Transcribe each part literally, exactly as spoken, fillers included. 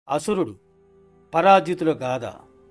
అసురుడు పరాజితుల గాథ,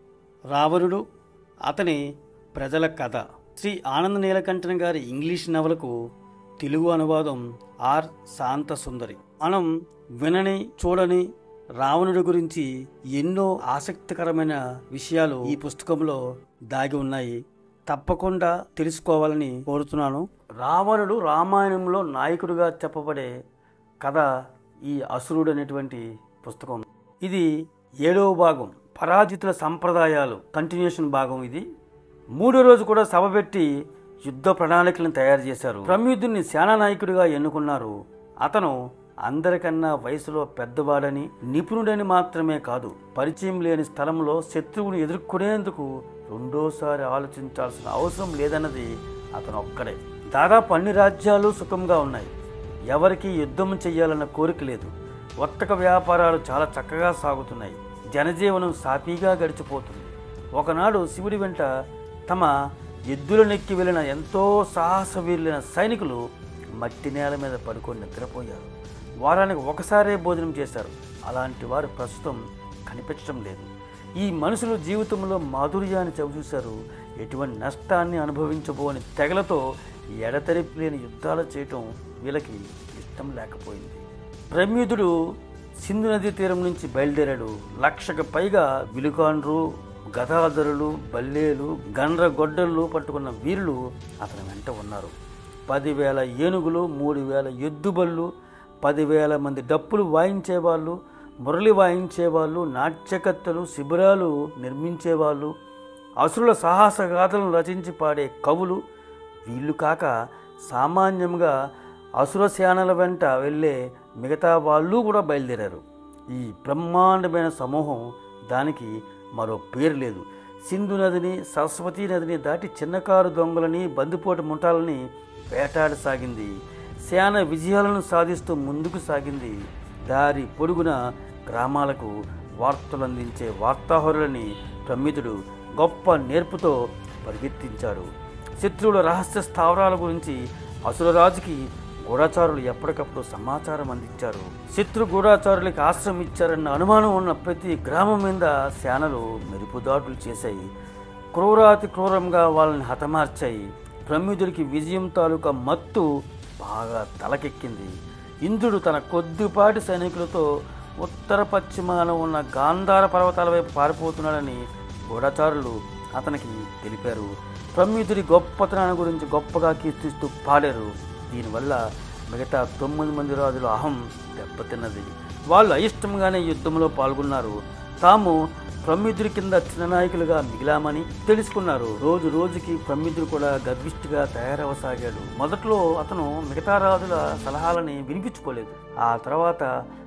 రావణుడు అతని ప్రజల కథ. శ్రీ ఆనంద నీలకంఠన్ గారి ఇంగ్లీష్ నవలకు తెలుగు అనువాదం ఆర్ శాంత సుందరి. మనం వినని చూడని రావణుడి గురించి ఎన్నో ఆసక్తికరమైన విషయాలు ఈ పుస్తకంలో దాగి ఉన్నాయి. తప్పకుండా తెలుసుకోవాలని కోరుతున్నాను. రావణుడు రామాయణంలో నాయకుడిగా చెప్పబడే కథ ఈ అసురుడు అనేటువంటి పుస్తకం. ఇది ఏడవ భాగం, పరాజితుల సంప్రదాయాలు కంటిన్యూషన్ భాగం. ఇది మూడో రోజు కూడా సభ పెట్టి యుద్ధ ప్రణాళికలను తయారు చేశారు. ప్రమ్యుద్ధుని సేనానాయకుడిగా ఎన్నుకున్నారు. అతను అందరికన్నా వయసులో పెద్దవాడని, నిపుణుడని మాత్రమే కాదు, పరిచయం లేని స్థలంలో శత్రువుని ఎదుర్కొనేందుకు రెండోసారి ఆలోచించాల్సిన అవసరం లేదన్నది అతను ఒక్కడే. దాదాపు అన్ని రాజ్యాలు సుఖంగా ఉన్నాయి. ఎవరికి యుద్ధం చెయ్యాలన్న కోరిక లేదు. వర్తక వ్యాపారాలు చాలా చక్కగా సాగుతున్నాయి. జనజీవనం సాఫీగా గడిచిపోతుంది. ఒకనాడు శివుడి వెంట తమ ఎద్దులనెక్కి వెళ్ళిన ఎంతో సాహసవీరులైన సైనికులు మట్టి నేల మీద పడుకొని నిద్రపోయారు. వారానికి ఒకసారే భోజనం చేశారు. అలాంటి వారు ప్రస్తుతం కనిపించడం లేదు. ఈ మనుషులు జీవితంలో మాధుర్యాన్ని చవిచూశారు. ఎటువంటి నష్టాన్ని అనుభవించబోని తెగలతో ఎడతెరిపి లేని యుద్ధాలు చేయటం వీళ్ళకి ఇష్టం లేకపోయింది. ప్రమ్యుధుడు సింధు నదీ తీరం నుంచి బయలుదేరాడు. లక్షకు పైగా విలుకాండ్రు, గదాధరులు, బల్లేలు, గండ్రగొడ్డళ్ళు పట్టుకున్న వీరులు అతని వెంట ఉన్నారు. పదివేల ఏనుగులు, మూడు వేల ఎద్దుబళ్ళు, పదివేల మంది డప్పులు వాయించేవాళ్ళు, మురళి వాయించేవాళ్ళు, నాట్యకత్తలు, శిబిరాలు నిర్మించేవాళ్ళు, అసురుల సాహసగాథలను రచించి పాడే కవులు, వీళ్ళు కాక సామాన్యంగా అసుర సేనల వెంట వెళ్ళే మిగతా వాళ్ళు కూడా బయలుదేరారు. ఈ బ్రహ్మాండమైన సమూహం, దానికి మరో పేరు లేదు. సింధు నదిని, సరస్వతీ నదిని దాటి చిన్నకారు దొంగలని, బందిపోటు ముంటాలని వేటాడసాగింది. సేన విజయాలను సాధిస్తూ ముందుకు సాగింది. దారి పొడుగున గ్రామాలకు వార్తలు అందించే వార్తాహరులని ప్రమ్యుధుడు గొప్ప నేర్పుతో పరిగెత్తించాడు. శత్రువుల రహస్య స్థావరాల గురించి అసురరాజుకి గూఢచారులు ఎప్పటికప్పుడు సమాచారం అందించారు. శత్రు గూఢచారులకి ఆశ్రయం ఇచ్చారన్న అనుమానం ఉన్న ప్రతి గ్రామం మీద సేనలు మెరుపుదాడులు చేశాయి. క్రూరాతి క్రూరంగా వాళ్ళని హతమార్చాయి. ప్రమ్యుధుడికి విజయం తాలూకా మత్తు బాగా తలకెక్కింది. ఇంద్రుడు తన కొద్దిపాటి సైనికులతో ఉత్తర పశ్చిమాన ఉన్న గాంధార పర్వతాల వైపు పారిపోతున్నాడని గూఢచారులు అతనికి తెలిపారు. ప్రమ్యుధుడి గొప్పతనాన్ని గురించి గొప్పగా కీర్తిస్తూ పాడారు. దీనివల్ల మిగతా తొమ్మిది మంది రాజుల అహం దెబ్బతిన్నది. వాళ్ళు అయిష్టంగానే యుద్ధంలో పాల్గొన్నారు. తాము ప్రమ్యుధుడి కింద చిన్న నాయకులుగా మిగిలామని తెలుసుకున్నారు. రోజు రోజుకి ప్రమ్యుధుడు కూడా గర్విష్ఠిగా తయారవసాగాడు. మొదట్లో అతను మిగతా రాజుల సలహాలని వినిపించుకోలేదు. ఆ తర్వాత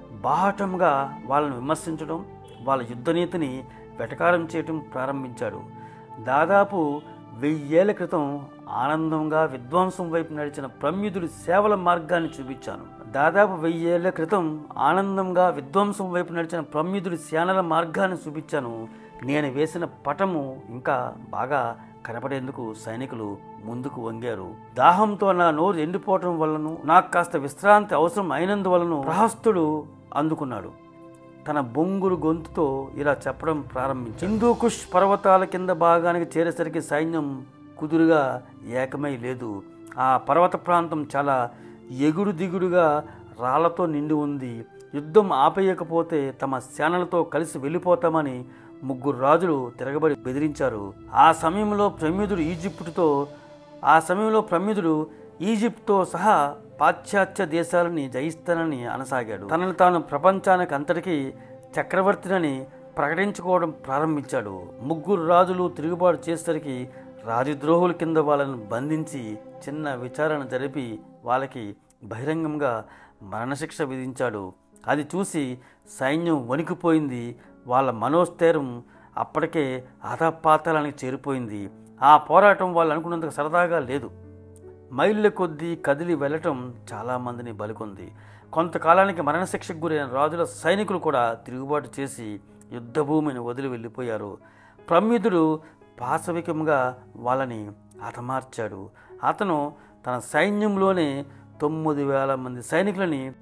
బాహటంగా వాళ్ళని విమర్శించడం, వాళ్ళ యుద్ధనీతిని వెటకారం చేయటం ప్రారంభించాడు. దాదాపు వెయ్యేళ్ల క్రితం ఆనందంగా విధ్వంసం వైపు నడిచిన ప్రమ్యుధుడి సేవల మార్గాన్ని చూపించాను. దాదాపు వెయ్యేళ్ల క్రితం ఆనందంగా విధ్వంసం వైపు నడిచిన ప్రమ్యుధుడి సేనల మార్గాన్ని చూపించాను. నేను వేసిన పటము ఇంకా బాగా కనపడేందుకు సైనికులు ముందుకు వంగారు. దాహంతో నా నోరు ఎండిపోవటం వల్లను, నాకు కాస్త విశ్రాంతి అవసరం అయినందువలను ప్రహస్తుడు అందుకున్నాడు. తన బొంగురు గొంతుతో ఇలా చెప్పడం ప్రారంభించి, హిందూకుష్ పర్వతాల కింద భాగానికి చేరేసరికి సైన్యం కుదురుగా ఏకమై లేదు. ఆ పర్వత ప్రాంతం చాలా ఎగుడు దిగుడుగా రాళ్లతో నిండి ఉంది. యుద్ధం ఆపేయకపోతే తమ సేనలతో కలిసి వెళ్ళిపోతామని ముగ్గురు రాజులు తిరగబడి బెదిరించారు. ఆ సమయంలో ప్రమ్యుధుడు ఈజిప్టుతో ఆ సమయంలో ప్రమ్యుధుడు ఈజిప్ట్తో సహా పాశ్చాత్య దేశాలని జయిస్తానని అనసాగాడు. తనను తాను ప్రపంచానికి అంతటికీ చక్రవర్తినని ప్రకటించుకోవడం ప్రారంభించాడు. ముగ్గురు రాజులు తిరుగుబాటు చేసేసరికి రాజద్రోహుల కింద వాళ్ళను బంధించి చిన్న విచారణ జరిపి వాళ్ళకి బహిరంగంగా మరణశిక్ష విధించాడు. అది చూసి సైన్యం వణికిపోయింది. వాళ్ళ మనోస్థైర్యం అప్పటికే అధపాతాళానికి చేరిపోయింది. ఆ పోరాటం వాళ్ళు అనుకున్నంత సరదాగా లేదు. మైళ్ళ కొద్దీ కదిలి వెళ్ళటం చాలామందిని బలికొంది. కొంతకాలానికి మరణశిక్షకు గురైన రాజుల సైనికులు కూడా తిరుగుబాటు చేసి యుద్ధభూమిని వదిలి వెళ్ళిపోయారు. ప్రమ్యుధుడు పాశవికంగా వాళ్ళని హతమార్చాడు. అతను తన సైన్యంలోనే తొమ్మిది వేల మంది సైనికులని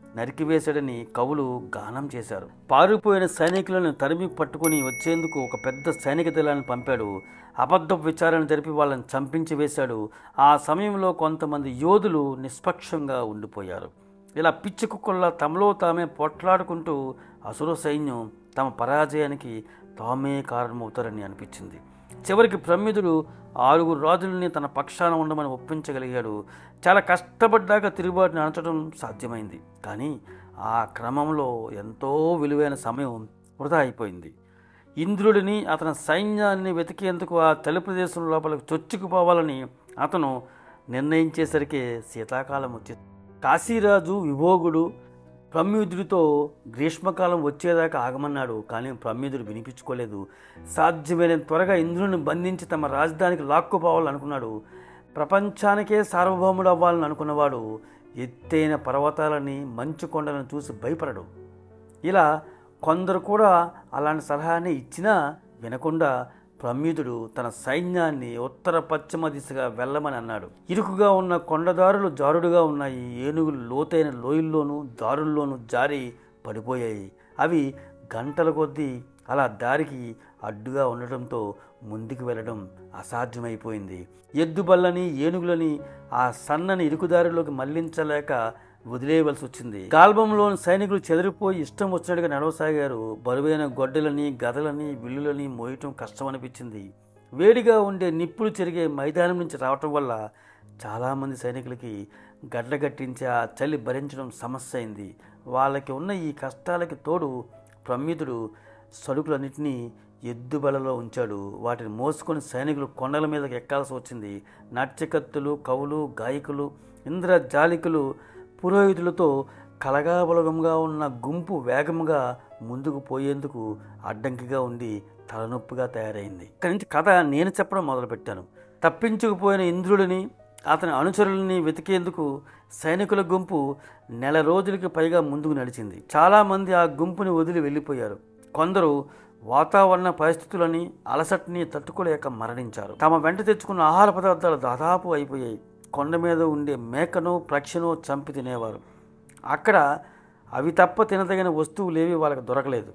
నరికివేశాడని కవులు గానం చేశారు. పారిపోయిన సైనికులను తరిమి పట్టుకుని వచ్చేందుకు ఒక పెద్ద సైనిక దళాన్ని పంపాడు. అబద్ధపు విచారణ జరిపి వాళ్ళని చంపించి వేశాడు. ఆ సమయంలో కొంతమంది యోధులు నిష్పక్షంగా ఉండిపోయారు. ఇలా పిచ్చి కుక్కల్లా తమలో తామే పొట్లాడుకుంటూ అసుర సైన్యం తమ పరాజయానికి తామే కారణమవుతారని అనిపించింది. చివరికి ప్రమిదుడు ఆరుగురు రాజులని తన పక్షాన ఉండమని ఒప్పించగలిగాడు. చాలా కష్టపడ్డాక తిరుగుబాటుని అణచడం సాధ్యమైంది. కానీ ఆ క్రమంలో ఎంతో విలువైన సమయం వృధా అయిపోయింది. ఇంద్రుడిని అతని సైన్యాన్ని వెతికేందుకు ఆ తలి ప్రదేశం లోపలికి చొచ్చుకుపోవాలని అతను నిర్ణయించేసరికి శీతాకాలం వచ్చింది. కాశీరాజు విభోగుడు ప్రమ్యుదుడితో గ్రీష్మకాలం వచ్చేదాకా ఆగమన్నాడు. కానీ ప్రమ్యుదుడు వినిపించుకోలేదు. సాధ్యమైన త్వరగా ఇంద్రుడిని బంధించి తమ రాజధానికి లాక్కుపోవాలనుకున్నాడు. ప్రపంచానికే సార్వభౌముడు అవ్వాలని అనుకున్నవాడు ఎత్తైన పర్వతాలని మంచు కొండలను చూసి భయపడడు. ఇలా కొందరు కూడా అలాంటి సలహాని ఇచ్చినా వినకుండా ప్రమ్యుదుడు తన సైన్యాన్ని ఉత్తర పశ్చిమ దిశగా వెళ్ళమని అన్నాడు. ఇరుకుగా ఉన్న కొండదారులు జారుడుగా ఉన్నాయి. ఏనుగులు లోతైన లోయల్లోనూ దారుల్లోనూ జారి పడిపోయాయి. అవి గంటల కొద్దీ అలా దారికి అడ్డుగా ఉండటంతో ముందుకు వెళ్ళడం అసాధ్యమైపోయింది. ఎద్దుబళ్ళని ఏనుగులని ఆ సన్నని ఇరుకుదారిలోకి మళ్లించలేక వదిలేయవలసి వచ్చింది. గాల్బంలోని సైనికులు చెదిరిపోయి ఇష్టం వచ్చినట్టుగా నడవసాగారు. బరువైన గొడ్డలని గదలని విల్లులని మోయటం కష్టమనిపించింది. వేడిగా ఉండే నిప్పులు చెరిగే మైదానం నుంచి రావటం వల్ల చాలామంది సైనికులకి గడ్డగట్టించి ఆ చలి భరించడం సమస్య అయింది. వాళ్ళకి ఉన్న ఈ కష్టాలకి తోడు ప్రమ్యుదుడు సరుకులన్నింటినీ ఎద్దుబలలో ఉంచాడు. వాటిని మోసుకొని సైనికులు కొండల మీదకి ఎక్కాల్సి వచ్చింది. నాట్యకత్తులు, కవులు, గాయకులు, ఇంద్రజాలికులు, పురోహితులతో కలగాబలగంగా ఉన్న గుంపు వేగంగా ముందుకు పోయేందుకు అడ్డంకిగా ఉండి తలనొప్పిగా తయారైంది. ఇక్కడి నుంచి కథ నేను చెప్పడం మొదలుపెట్టాను. తప్పించుకుపోయిన ఇంద్రుడిని అతని అనుచరులని వెతికేందుకు సైనికుల గుంపు నెల రోజులకి పైగా ముందుకు నడిచింది. చాలామంది ఆ గుంపుని వదిలి వెళ్ళిపోయారు. కొందరు వాతావరణ పరిస్థితులని అలసటని తట్టుకోలేక మరణించారు. తమ వెంట తెచ్చుకున్న ఆహార పదార్థాలు దాదాపు అయిపోయాయి. కొండ మీద ఉండే మేకను పక్షిను చంపి తినేవారు. అక్కడ అవి తప్ప తినదగిన వస్తువులేవి వాళ్ళకి దొరకలేదు.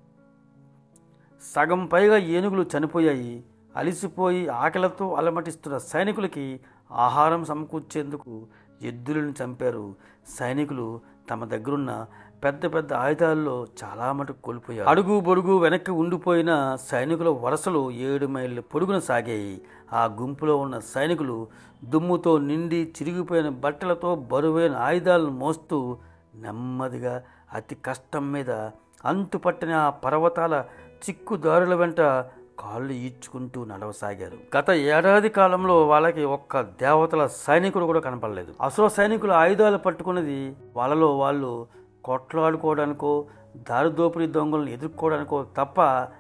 సగం పైగా ఏనుగులు చనిపోయాయి. అలిసిపోయి ఆకలితో అలమటిస్తున్న సైనికులకి ఆహారం సమకూర్చేందుకు ఎద్దులను చంపారు. సైనికులు తమ దగ్గరున్న పెద్ద పెద్ద ఆయుధాల్లో చాలా మటుకు కోల్పోయారు. అడుగు బొడుగు వెనక్కి ఉండిపోయిన సైనికుల వరుసలు ఏడు మైళ్ళ పొడుగున సాగాయి. ఆ గుంపులో ఉన్న సైనికులు దుమ్ముతో నిండి చిరిగిపోయిన బట్టలతో బరువైన ఆయుధాలను మోస్తూ నెమ్మదిగా అతి కష్టం మీద అంతుపట్టిన ఆ పర్వతాల చిక్కుదారుల వెంట కాళ్ళు ఈడ్చుకుంటూ నడవసాగారు. గత ఏడాది కాలంలో వాళ్ళకి ఒక్క దేవతల సైనికుడు కూడా కనపడలేదు. అసుర సైనికులు ఆయుధాలు పట్టుకున్నది వాళ్ళలో వాళ్ళు కొట్లాడుకోవడానికో దారిదోపిడీ దొంగలను ఎదుర్కోవడానికో తప్ప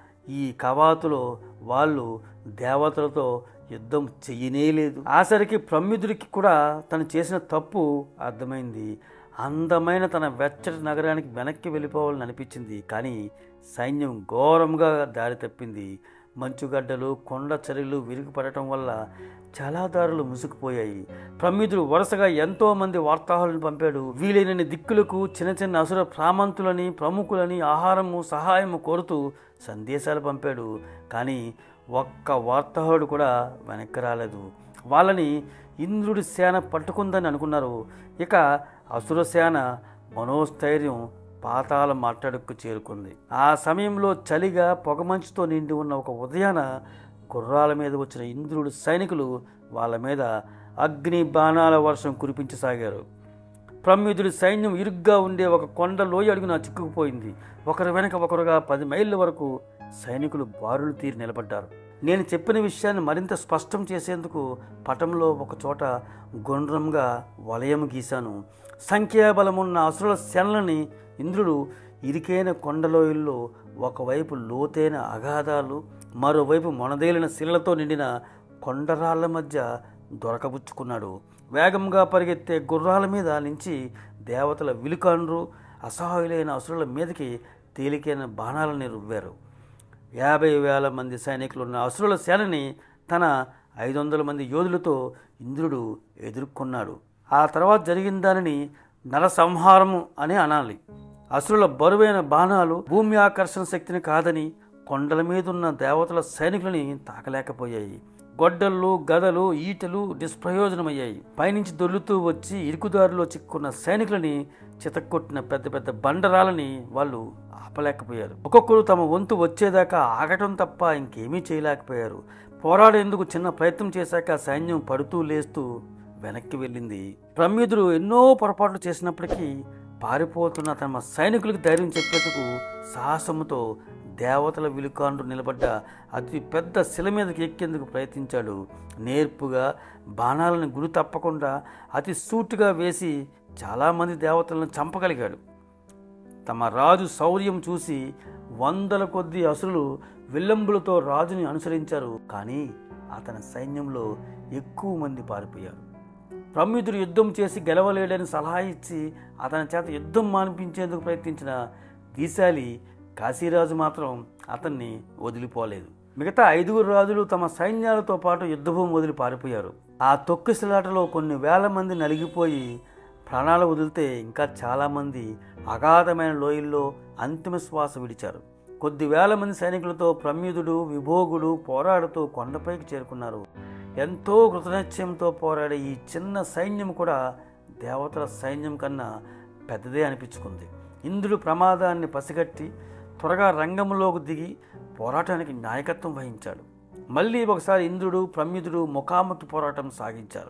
ఈ కవాతులో వాళ్ళు దేవతలతో యుద్ధం చెయ్యనే లేదు. ఆసరికి ప్రమ్యుదుడికి కూడా తను చేసిన తప్పు అర్థమైంది. అందమైన తన వెచ్చటి నగరానికి వెనక్కి వెళ్ళిపోవాలని అనిపించింది. కానీ సైన్యం ఘోరంగా దారి తప్పింది. మంచుగడ్డలు, కొండ చర్యలు విరిగిపడటం వల్ల చాలా దారులు ముసుకుపోయాయి. ప్రమ్యుదుడు వరుసగా ఎంతో మంది వార్తాహులను పంపాడు. వీలైనన్ని దిక్కులకు చిన్న చిన్న అసుర ప్రామంతులని, ప్రముఖులని ఆహారము, సహాయము కోరుతూ సందేశాలు పంపాడు. కానీ ఒక్క వార్తాహుడు కూడా వెనక్కి రాలేదు. వాళ్ళని ఇంద్రుడి సేన పట్టుకుందని అనుకున్నారు. ఇక అసుర సేన మనోస్థైర్యం పాతాల మాట్లాడుకు చేరుకుంది. ఆ సమయంలో చలిగా పొగమంచుతో నిండి ఉన్న ఒక ఉదయాన గుర్రాల మీద వచ్చిన ఇంద్రుడి సైనికులు వాళ్ళ మీద అగ్ని బాణాల వర్షం కురిపించసాగారు. ప్రమ్యుదుడి సైన్యం ఇరుగ్గా ఉండే ఒక కొండ లోయ అడుగున చిక్కుకుపోయింది. ఒకరి వెనక ఒకరుగా పది మైళ్ళ వరకు సైనికులు బారులు తీరి నిలబడ్డారు. నేను చెప్పిన విషయాన్ని మరింత స్పష్టం చేసేందుకు పటంలో ఒక చోట గుండ్రంగా వలయం గీశాను. సంఖ్యాబలమున్న అసురుల సేనలని ఇంద్రుడు ఇరికైన కొండలోయల్లో ఒకవైపు లోతైన అగాధాలు, మరోవైపు మొనదేలిన శిలలతో నిండిన కొండరాళ్ల మధ్య దొరకబుచ్చుకున్నాడు. వేగంగా పరిగెత్తే గుర్రాల మీద నుంచి దేవతల విలుకాండ్రు అసహాయులైన అసురుల మీదకి తేలికైన బాణాలని రువ్వారు. యాభై వేల మంది సైనికులున్న అసురుల సేనని తన ఐదు వందల మంది యోధులతో ఇంద్రుడు ఎదుర్కొన్నాడు. ఆ తర్వాత జరిగిన దానిని నరసంహారము అని అనాలి. అసురుల బరువైన బాణాలు భూమి ఆకర్షణ శక్తిని కాదని కొండల మీదున్న దేవతల సైనికులని తాకలేకపోయాయి. గొడ్డళ్ళు, గదలు, ఈటలు నిష్ప్రయోజనమయ్యాయి. పైనుంచి దొర్లుతూ వచ్చి ఇరుకుదారిలో చిక్కున్న సైనికులని చితక్కొట్టిన పెద్ద పెద్ద బండరాలని వాళ్ళు ఆపలేకపోయారు. ఒక్కొక్కరు తమ వంతు వచ్చేదాకా ఆగటం తప్ప ఇంకేమీ చేయలేకపోయారు. పోరాడేందుకు చిన్న ప్రయత్నం చేశాక సైన్యం పడుతూ లేస్తూ వెనక్కి వెళ్ళింది. ప్రమ్యుదుడు ఎన్నో పొరపాట్లు చేసినప్పటికీ పారిపోతున్న తమ సైనికులకు ధైర్యం చెప్పేందుకు సాహసముతో దేవతల విలుకాండు నిలబడ్డ అతి పెద్ద శిల మీదకి ఎక్కేందుకు ప్రయత్నించాడు. నేర్పుగా బాణాలను గురి తప్పకుండా అతి సూటిగా వేసి చాలామంది దేవతలను చంపగలిగాడు. తమ రాజు శౌర్యం చూసి వందల కొద్ది అసురులు విల్లంబులతో రాజుని అనుసరించారు. కానీ అతని సైన్యంలో ఎక్కువ మంది పారిపోయారు. ప్రమ్యుదుడు యుద్ధం చేసి గెలవలేడని సలహా ఇచ్చి అతని చేత యుద్ధం మానిపించేందుకు ప్రయత్నించిన దీశాలి కాశీరాజు మాత్రం అతన్ని వదిలిపోలేదు. మిగతా ఐదుగురు రాజులు తమ సైన్యాలతో పాటు యుద్ధభూమి వదిలి పారిపోయారు. ఆ తొక్కిసలాటలో కొన్ని వేల మంది నలిగిపోయి ప్రాణాలు వదిలితే ఇంకా చాలామంది అగాధమైన లోయల్లో అంతిమ శ్వాస విడిచారు. కొద్ది వేల మంది సైనికులతో ప్రమ్యుదుడు, విభోగుడు పోరాడుతూ కొండపైకి చేరుకున్నారు. ఎంతో కృతనిశ్చయంతో పోరాడే ఈ చిన్న సైన్యం కూడా దేవతల సైన్యం కన్నా పెద్దదే అనిపించుకుంది. ఇంద్రుడు ప్రమాదాన్ని పసిగట్టి త్వరగా రంగంలోకి దిగి పోరాటానికి నాయకత్వం వహించాడు. మళ్ళీ ఒకసారి ఇంద్రుడు, ప్రమ్యుదుడు ముఖాముఖి పోరాటం సాగించారు.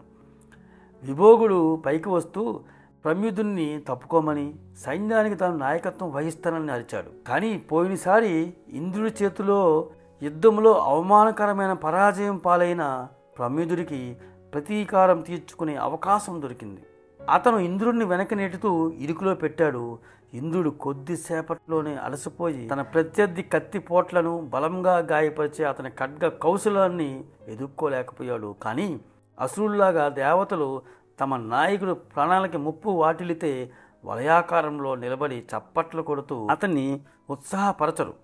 విభోగుడు పైకి వస్తూ ప్రమ్యుదుణ్ణి తప్పుకోమని సైన్యానికి తాను నాయకత్వం వహిస్తానని అరిచాడు. కానీ పోయినసారి ఇంద్రుడి చేతిలో యుద్ధంలో అవమానకరమైన పరాజయం పాలైన ప్రమ్యుదుడికి ప్రతీకారం తీర్చుకునే అవకాశం దొరికింది. అతను ఇంద్రుడిని వెనక నెట్టుతూ ఇరుకులో పెట్టాడు. ఇంద్రుడు కొద్దిసేపట్లోనే అలసిపోయి తన ప్రత్యర్థి కత్తి పోట్లను బలంగా గాయపరిచే అతని ఖడ్గ కౌశలాన్ని ఎదుర్కోలేకపోయాడు. కానీ అసురుల్లాగా దేవతలు తమ నాయకుడు ప్రాణాలకి ముప్పు వాటిల్లితే వలయాకారంలో నిలబడి చప్పట్లు కొడుతూ అతన్ని ఉత్సాహపరచరు.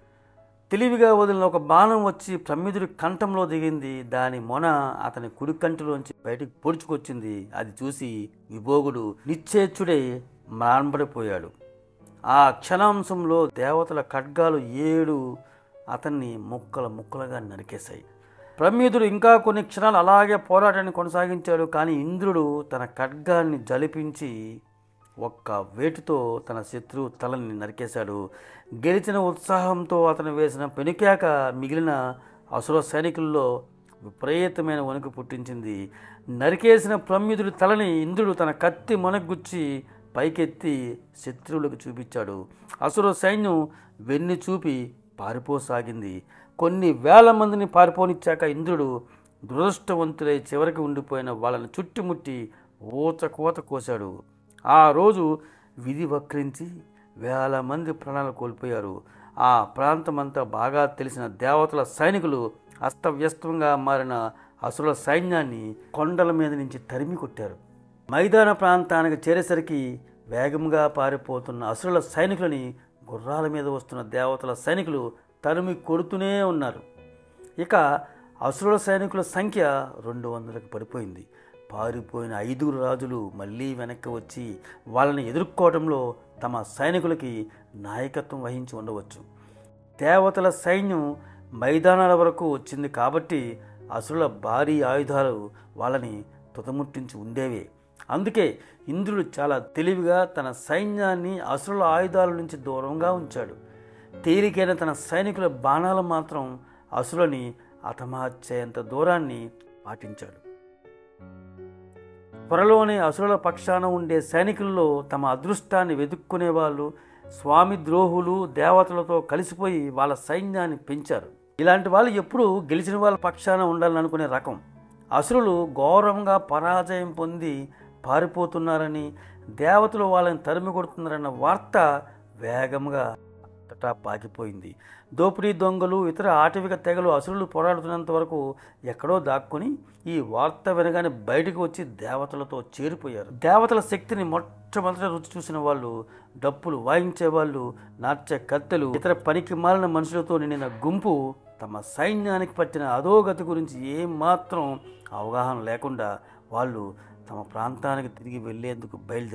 తెలివిగా వదిలిన ఒక బాణం వచ్చి ప్రమ్యుదుడి కంఠంలో దిగింది. దాని మొన అతని కుడి కంటిలోంచి బయటికి పొడుచుకొచ్చింది. అది చూసి విభోగుడు నిశ్చేచ్చుడై మ్రాన్బడిపోయాడు. ఆ క్షణాంశంలో దేవతల ఖడ్గాలు ఏడు అతన్ని ముక్కల ముక్కలుగా నరికేశాయి. ప్రమ్యుదుడు ఇంకా కొన్ని క్షణాలు అలాగే పోరాటాన్ని కొనసాగించాడు. కానీ ఇంద్రుడు తన ఖడ్గాన్ని జలిపించి ఒక్క వేటుతో తన శత్రువు తలని నరికేశాడు. గెలిచిన ఉత్సాహంతో అతను వేసిన పెనుకేక మిగిలిన అసుర సైనికుల్లో విపరీతమైన వణుకు పుట్టించింది. నరికేసిన ప్రమ్యుదుడి తలని ఇంద్రుడు తన కత్తి మొనగుచ్చి పైకెత్తి శత్రువులకు చూపించాడు. అసుర సైన్యం వెన్ను చూపి పారిపోసాగింది. కొన్ని వేల మందిని పారిపోనిచ్చాక ఇంద్రుడు దురదృష్టవంతులై చివరికి ఉండిపోయిన వాళ్ళని చుట్టుముట్టి ఊచకోత కోశాడు. ఆ రోజు విధి వక్రించి వేల మంది ప్రాణాలు కోల్పోయారు. ఆ ప్రాంతమంతా బాగా తెలిసిన దేవతల సైనికులు అస్తవ్యస్తంగా మారిన అసురుల సైన్యాన్ని కొండల మీద నుంచి తరిమి కొట్టారు. మైదాన ప్రాంతానికి చేరేసరికి వేగంగా పారిపోతున్న అసురుల సైనికులని గుర్రాల మీద వస్తున్న దేవతల సైనికులు తరిమి కొడుతూనే ఉన్నారు. ఇక అసురుల సైనికుల సంఖ్య రెండు వందలకు పడిపోయింది. పారిపోయిన ఐదుగురు రాజులు మళ్ళీ వెనక్కి వచ్చి వాళ్ళని ఎదుర్కోవడంలో తమ సైనికులకి నాయకత్వం వహించి ఉండవచ్చు. దేవతల సైన్యం మైదానాల వరకు వచ్చింది కాబట్టి అసురుల భారీ ఆయుధాలు వాళ్ళని తుదముట్టించి ఉండేవే. అందుకే ఇంద్రుడు చాలా తెలివిగా తన సైన్యాన్ని అసురుల ఆయుధాల నుంచి దూరంగా ఉంచాడు. తేలికైన తన సైనికుల బాణాలు మాత్రం అసురులని హతమార్చేంత దూరాన్ని పాటించాడు. త్వరలోనే అసురుల పక్షాన ఉండే సైనికుల్లో తమ అదృష్టాన్ని వెతుక్కునే వాళ్ళు స్వామి ద్రోహులు దేవతలతో కలిసిపోయి వాళ్ళ సైన్యాన్ని పెంచారు. ఇలాంటి వాళ్ళు ఎప్పుడూ గెలిచిన వాళ్ళ పక్షాన ఉండాలని అనుకునే రకం. అసురులు ఘోరంగా పరాజయం పొంది పారిపోతున్నారని, దేవతలు వాళ్ళని తరిమి కొడుతున్నారన్న వార్త వేగంగా అంతటా పాకిపోయింది. దోపిడీ దొంగలు, ఇతర ఆటవిక తెగలు అసురులు పోరాడుతున్నంత వరకు ఎక్కడో దాక్కుని ఈ వార్త వినగానే బయటకు వచ్చి దేవతలతో చేరిపోయారు. దేవతల శక్తిని మొట్టమొదట రుచి చూసిన వాళ్ళు, డప్పులు వాయించే వాళ్ళు, నాట్య కత్తెలు, ఇతర పనికి మాలిన మనుషులతో నిండిన గుంపు తమ సైన్యానికి పట్టిన అధోగతి గురించి ఏమాత్రం అవగాహన లేకుండా వాళ్ళు తమ ప్రాంతానికి తిరిగి వెళ్లేందుకు బయలుదేరారు.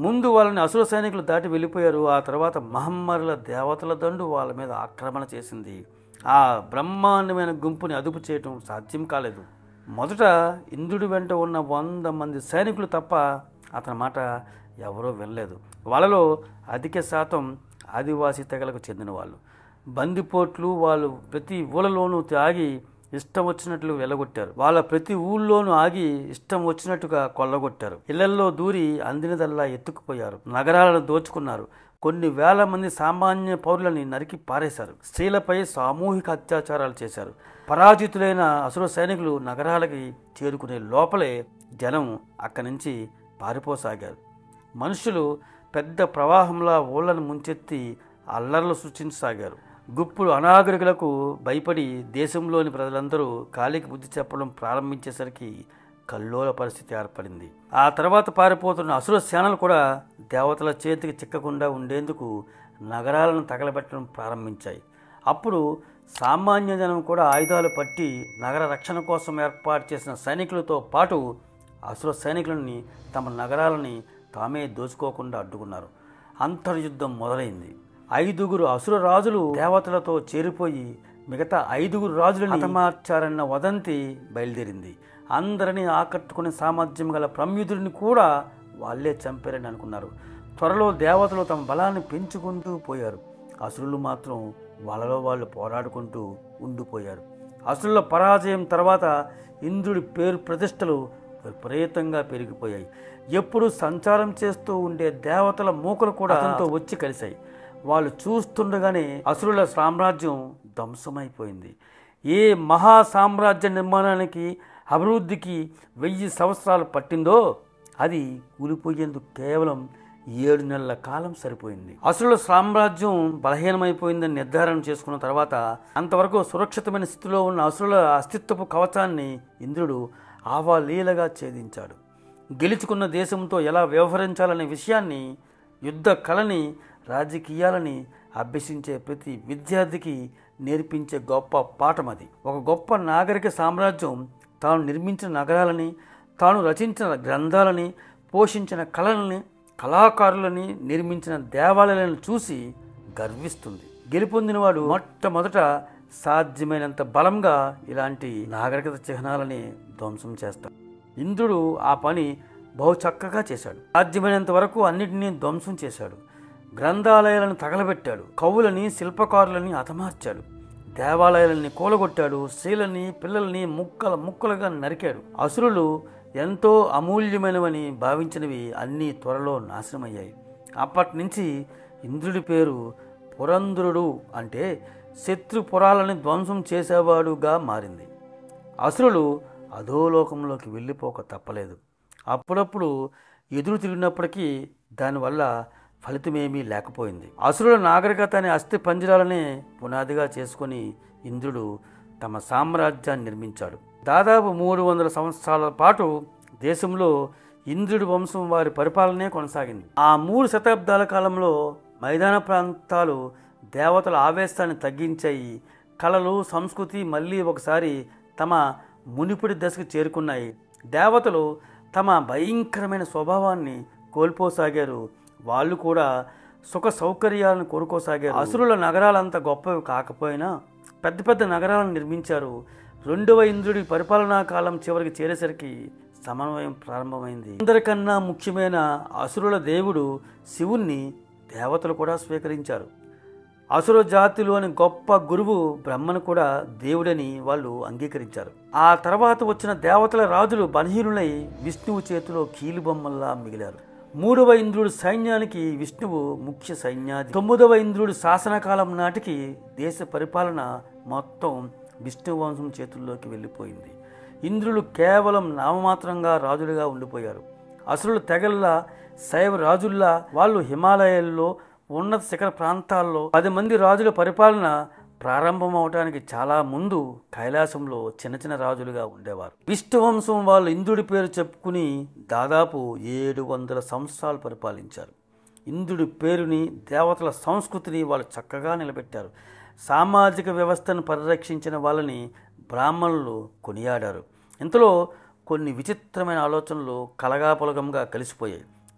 ముందు వాళ్ళని అసుర సైనికులు దాటి వెళ్ళిపోయారు. ఆ తర్వాత మహమ్మరుల దేవతల దండు వాళ్ళ మీద ఆక్రమణ చేసింది. ఆ బ్రహ్మాండమైన గుంపుని అదుపు చేయటం సాధ్యం కాలేదు. మొదట ఇంద్రుడి వెంట ఉన్న వంద మంది సైనికులు తప్ప అతని మాట ఎవరూ వినలేదు. వాళ్ళలో అధిక శాతం ఆదివాసీ తెగలకు చెందిన వాళ్ళు. బందిపోట్లు వాళ్ళు ప్రతి ఊళ్ళలోనూ తాగి ఇష్టం వచ్చినట్లు వెళ్ళగొట్టారు. వాళ్ళ ప్రతి ఊళ్ళోనూ ఆగి ఇష్టం వచ్చినట్టుగా కొల్లగొట్టారు. ఇళ్లల్లో దూరి అందినదల్లా ఎత్తుకుపోయారు. నగరాలను దోచుకున్నారు. కొన్ని వేల మంది సామాన్య పౌరులని నరికి పారేశారు. స్త్రీలపై సామూహిక అత్యాచారాలు చేశారు. పరాజితులైన అసుర సైనికులు నగరాలకి చేరుకునే లోపలే జనం అక్కడి నుంచి పారిపోసాగారు. మనుషులు పెద్ద ప్రవాహంలా ఊళ్ళను ముంచెత్తి అల్లర్లు సృష్టించసాగారు. గుప్పుడు అనాగరికులకు భయపడి దేశంలోని ప్రజలందరూ కాలికి బుద్ధి చెప్పడం ప్రారంభించేసరికి కల్లోల పరిస్థితి ఏర్పడింది. ఆ తర్వాత పారిపోతున్న అసుర సేనలు కూడా దేవతల చేతికి చిక్కకుండా ఉండేందుకు నగరాలను తగలబెట్టడం ప్రారంభించాయి. అప్పుడు సామాన్య జనం కూడా ఆయుధాలు పట్టి నగర రక్షణ కోసం ఏర్పాటు చేసిన సైనికులతో పాటు అసుర సైనికులని తమ నగరాలని తామే దోచుకోకుండా అడ్డుకున్నారు. అంతర్యుద్ధం మొదలైంది. ఐదుగురు అసుర రాజులు దేవతలతో చేరిపోయి మిగతా ఐదుగురు రాజులను హతమార్చారన్న వదంతి బయలుదేరింది. అందరినీ ఆకట్టుకునే సామర్థ్యం గల ప్రమ్యుదుడిని కూడా వాళ్ళే చంపారని అనుకున్నారు. త్వరలో దేవతలు తమ బలాన్ని పెంచుకుంటూ పోయారు. అసురులు మాత్రం వాళ్ళలో వాళ్ళు పోరాడుకుంటూ ఉండిపోయారు. అసురుల పరాజయం తర్వాత ఇంద్రుడి పేరు ప్రతిష్టలు విపరీతంగా పెరిగిపోయాయి. ఎప్పుడు సంచారం చేస్తూ ఉండే దేవతల మూకలు కూడా అతనితో వచ్చి కలిశాయి. వాళ్ళు చూస్తుండగానే అసురుల సామ్రాజ్యం ధ్వంసమైపోయింది. ఏ మహా సామ్రాజ్య నిర్మాణానికి అభివృద్ధికి వెయ్యి సంవత్సరాలు పట్టిందో అది కూలిపోయేందుకు కేవలం ఏడు నెలల కాలం సరిపోయింది. అసురుల సామ్రాజ్యం బలహీనమైపోయిందని నిర్ధారణ చేసుకున్న తర్వాత అంతవరకు సురక్షితమైన స్థితిలో ఉన్న అసురుల అస్తిత్వపు కవచాన్ని ఇంద్రుడు ఆవాలీలగా ఛేదించాడు. గెలుచుకున్న దేశంతో ఎలా వ్యవహరించాలనే విషయాన్ని, యుద్ధ కళని, రాజకీయాలని అభ్యసించే ప్రతి విద్యార్థికి నేర్పించే గొప్ప పాఠం అది. ఒక గొప్ప నాగరిక సామ్రాజ్యం తాను నిర్మించిన నగరాలని, తాను రచించిన గ్రంథాలని, పోషించిన కళలని, కళాకారులని, నిర్మించిన దేవాలయాలను చూసి గర్విస్తుంది. గెలుపొందినవాడు మొట్టమొదట సాధ్యమైనంత బలంగా ఇలాంటి నాగరికత చిహ్నాలని ధ్వంసం చేస్తాడు. ఇంద్రుడు ఆ పని బహు చక్కగా చేశాడు. సాధ్యమైనంత వరకు అన్నిటినీ ధ్వంసం చేశాడు. గ్రంథాలయాలను తగలబెట్టాడు. కవులని, శిల్పకారులని హతమార్చాడు. దేవాలయాలని కూలగొట్టాడు. స్త్రీలని, పిల్లల్ని ముక్కల ముక్కలుగా నరికాడు. అసురులు ఎంతో అమూల్యమైనవని భావించినవి అన్నీ త్వరలో నాశనమయ్యాయి. అప్పటి నుంచి ఇంద్రుడి పేరు పురంధరుడు, అంటే శత్రు పురాలని ధ్వంసం చేసేవాడుగా మారింది. అసురులు అధోలోకంలోకి వెళ్ళిపోక తప్పలేదు. అప్పుడప్పుడు ఎదురు తిరిగినప్పటికీ దానివల్ల ఫలితమేమీ లేకపోయింది. అసురుల నాగరికత అనే అస్థి పంజరాలనే పునాదిగా చేసుకొని ఇంద్రుడు తమ సామ్రాజ్యాన్ని నిర్మించాడు. దాదాపు మూడు వందల సంవత్సరాల పాటు దేశంలో ఇంద్రుడి వంశం వారి పరిపాలనే కొనసాగింది. ఆ మూడు శతాబ్దాల కాలంలో మైదాన ప్రాంతాలు దేవతల ఆవేశాన్ని తగ్గించాయి. కళలు, సంస్కృతి మళ్ళీ ఒకసారి తమ మునిపటి దశకు చేరుకున్నాయి. దేవతలు తమ భయంకరమైన స్వభావాన్ని కోల్పోసాగారు. వాళ్ళు కూడా సుఖ సౌకర్యాలను కోరుకోసాగారు. అసురుల నగరాలంత గొప్పవి కాకపోయినా పెద్ద పెద్ద నగరాలను నిర్మించారు. రెండవ ఇంద్రుడి పరిపాలనా కాలం చివరికి చేరేసరికి సమన్వయం ప్రారంభమైంది. అందరికన్నా ముఖ్యమైన అసురుల దేవుడు శివుణ్ణి దేవతలు కూడా స్వీకరించారు. అసుర జాతిలోని గొప్ప గురువు బ్రహ్మను కూడా దేవుడని వాళ్ళు అంగీకరించారు. ఆ తర్వాత వచ్చిన దేవతల రాజులు బలహీనులై విష్ణువు చేతిలో కీలుబొమ్మల్లా మిగిలారు. మూడవ ఇంద్రుడు సైన్యానికి విష్ణువు ముఖ్య సైన్యాధి. తొమ్మిదవ ఇంద్రుడు శాసనకాలం నాటికి దేశ పరిపాలన మొత్తం విష్ణు వంశం చేతుల్లోకి వెళ్ళిపోయింది. ఇంద్రులు కేవలం నామమాత్రంగా రాజులుగా ఉండిపోయారు. అసురుల తెగల్లా, శైవ రాజుల్లా వాళ్ళు హిమాలయాల్లో, ఉన్నత శిఖర ప్రాంతాల్లో పది మంది రాజుల పరిపాలన ప్రారంభం అవటానికి చాలా ముందు కైలాసంలో చిన్న చిన్న రాజులుగా ఉండేవారు. విష్ణువంశం వాళ్ళు ఇంద్రుడి పేరు చెప్పుకుని దాదాపు ఏడు వందల సంవత్సరాలు పరిపాలించారు. ఇంద్రుడి పేరుని, దేవతల సంస్కృతిని వాళ్ళు చక్కగా నిలబెట్టారు. సామాజిక వ్యవస్థను పరిరక్షించిన వాళ్ళని బ్రాహ్మణులు కొనియాడారు. ఇంతలో కొన్ని విచిత్రమైన ఆలోచనలు కలగాపులగంగా కలిసిపోయాయి.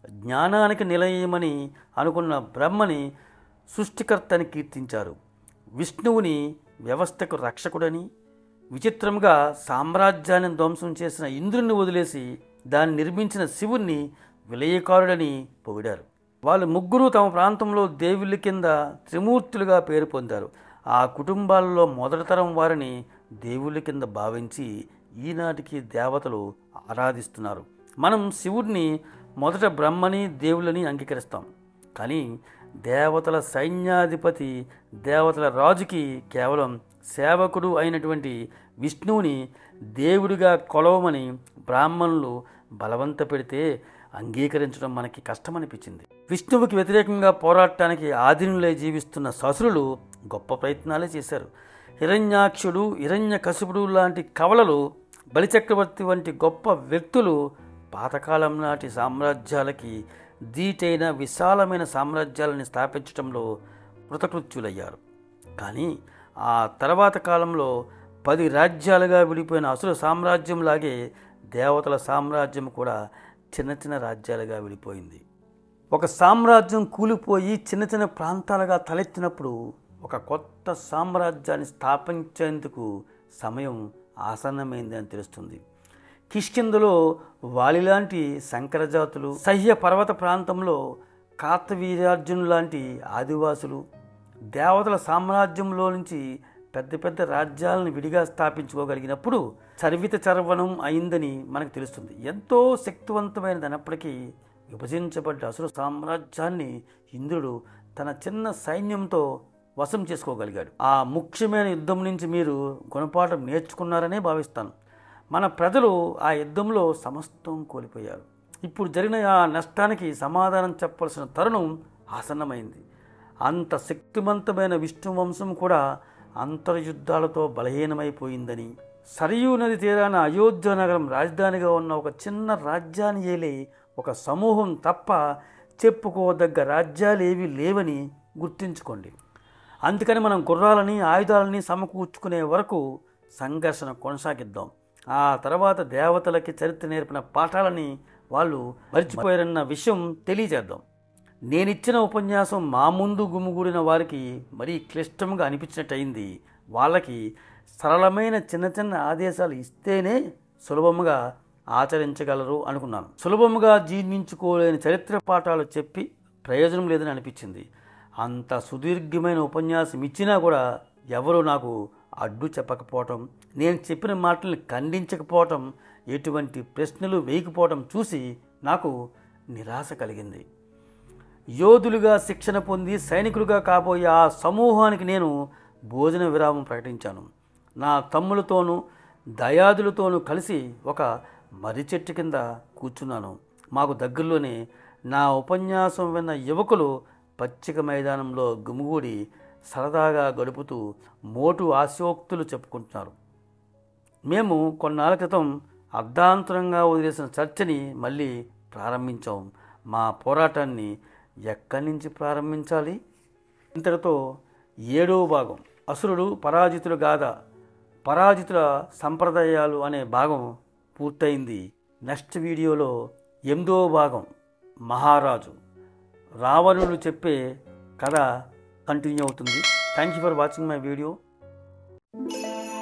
జ్ఞానానికి నిలయమని అనుకున్న బ్రహ్మని సృష్టికర్తని కీర్తించారు. విష్ణువుని వ్యవస్థకు రక్షకుడని, విచిత్రంగా సామ్రాజ్యాన్ని ధ్వంసం చేసిన ఇంద్రుని వదిలేసి దాన్ని నిర్మించిన శివుణ్ణి విలయకారుడని పొగిడారు. వాళ్ళు ముగ్గురు తమ ప్రాంతంలో దేవుళ్ళ కింద త్రిమూర్తులుగా పేరు పొందారు. ఆ కుటుంబాలలో మొదటి తరం వారిని దేవుళ్ళ కింద భావించి ఈనాటికి దేవతలు ఆరాధిస్తున్నారు. మనం శివుడిని మొదట బ్రహ్మని దేవుళ్ళని అంగీకరిస్తాం. కానీ దేవతల సైన్యాధిపతి, దేవతల రాజుకి కేవలం సేవకుడు అయినటువంటి విష్ణువుని దేవుడిగా కొలవమని బ్రాహ్మణులు బలవంత పెడితే అంగీకరించడం మనకి కష్టమనిపించింది. విష్ణువుకి వ్యతిరేకంగా పోరాటానికి ఆధీనులై జీవిస్తున్న ససురులు గొప్ప ప్రయత్నాలే చేశారు. హిరణ్యాక్షుడు, హిరణ్యకశిపుడు లాంటి కవలలు, బలిచక్రవర్తి వంటి గొప్ప వ్యక్తులు పాతకాలం నాటి సామ్రాజ్యాలకి ధీటైన విశాలమైన సామ్రాజ్యాలని స్థాపించడంలో కృతకృత్యులయ్యారు. కానీ ఆ తర్వాత కాలంలో పది రాజ్యాలుగా విడిపోయిన అసుర సామ్రాజ్యంలాగే దేవతల సామ్రాజ్యం కూడా చిన్న చిన్న రాజ్యాలుగా విడిపోయింది. ఒక సామ్రాజ్యం కూలిపోయి చిన్న చిన్న ప్రాంతాలుగా తలెత్తినప్పుడు ఒక కొత్త సామ్రాజ్యాన్ని స్థాపించేందుకు సమయం ఆసన్నమైంది అని తెలుస్తుంది. కిష్కింధలో వాలిలాంటి శంకరజాతులు, సహ్య పర్వత ప్రాంతంలో కార్తవీర్యార్జును లాంటి ఆదివాసులు దేవతల సామ్రాజ్యంలో నుంచి పెద్ద పెద్ద రాజ్యాలను విడిగా స్థాపించుకోగలిగినప్పుడు చర్విత చర్వణం అయిందని మనకు తెలుస్తుంది. ఎంతో శక్తివంతమైనదైనప్పటికీ విభజించబడ్డ అసుర సామ్రాజ్యాన్ని ఇంద్రుడు తన చిన్న సైన్యంతో వశం చేసుకోగలిగాడు. ఆ ముఖ్యమైన యుద్ధం నుంచి మీరు గుణపాఠం నేర్చుకున్నారనే భావిస్తాను. మన ప్రజలు ఆ యుద్ధంలో సమస్తం కోల్పోయారు. ఇప్పుడు జరిగిన ఆ నష్టానికి సమాధానం చెప్పవలసిన తరుణం ఆసన్నమైంది. అంత శక్తివంతమైన విష్ణు వంశం కూడా అంతర్యుద్ధాలతో బలహీనమైపోయిందని, సరియూ నది తీరాన అయోధ్య నగరం రాజధానిగా ఉన్న ఒక చిన్న రాజ్యాన్ని ఏలే ఒక సమూహం తప్ప చెప్పుకోదగ్గ రాజ్యాలేవి లేవని గుర్తుంచుకోండి. అందుకని మనం గుర్రాలని, ఆయుధాలని సమకూర్చుకునే వరకు సంఘర్షణ కొనసాగిద్దాం. ఆ తర్వాత దేవతలకి చరిత్ర నేర్పిన పాఠాలని వాళ్ళు మర్చిపోయారన్న విషయం తెలియజేద్దాం. నేనిచ్చిన ఉపన్యాసం మా ముందు గుమిగూడిన వారికి మరీ క్లిష్టంగా అనిపించినట్టయింది. వాళ్ళకి సరళమైన చిన్న చిన్న ఆదేశాలు ఇస్తేనే సులభముగా ఆచరించగలరు అనుకున్నాను. సులభముగా జీర్ణించుకోలేని చరిత్ర పాఠాలు చెప్పి ప్రయోజనం లేదని అనిపించింది. అంత సుదీర్ఘమైన ఉపన్యాసం ఇచ్చినా కూడా ఎవరు నాకు అడ్డు చెప్పకపోవటం, నేను చెప్పిన మాటల్ని ఖండించకపోవటం, ఎటువంటి ప్రశ్నలు వేయకపోవటం చూసి నాకు నిరాశ కలిగింది. యోధులుగా శిక్షణ పొంది సైనికులుగా కాబోయే ఆ సమూహానికి నేను భోజన విరామం ప్రకటించాను. నా తమ్ములతోనూ దయాదులతోనూ కలిసి ఒక మర్రి చెట్టు కింద కూర్చున్నాను. మాకు దగ్గరలోనే నా ఉపన్యాసం విన్న యువకులు పచ్చిక మైదానంలో గుమిగూడి సరదాగా గడుపుతూ మోటు ఆశోక్తులు చెప్పుకుంటున్నారు. మేము కొన్నాళ్ళ క్రితం అర్ధాంతరంగా వదిలేసిన చర్చని మళ్ళీ ప్రారంభించాం. మా పోరాటాన్ని ఎక్కడి నుంచి ప్రారంభించాలి? ఇంతటితో ఏడవ భాగం అసురుడు పరాజితులు గాథ, పరాజితుల సంప్రదాయాలు అనే భాగం పూర్తయింది. నెక్స్ట్ వీడియోలో ఎనిమిదవ భాగం మహారాజు రావణుడు చెప్పే కథ కంటిన్యూ అవుతుంది. Thank you for watching my video.